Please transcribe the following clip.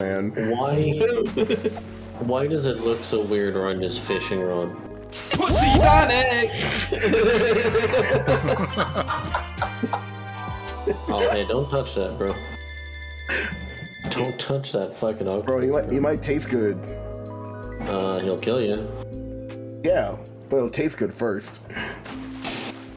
man. Why does it look so weird on this fishing rod? PUSSISONIC! Oh, hey, don't touch that, bro. Don't touch that fucking octopus. Bro, he might taste good. He'll kill you. Yeah, but it'll taste good first.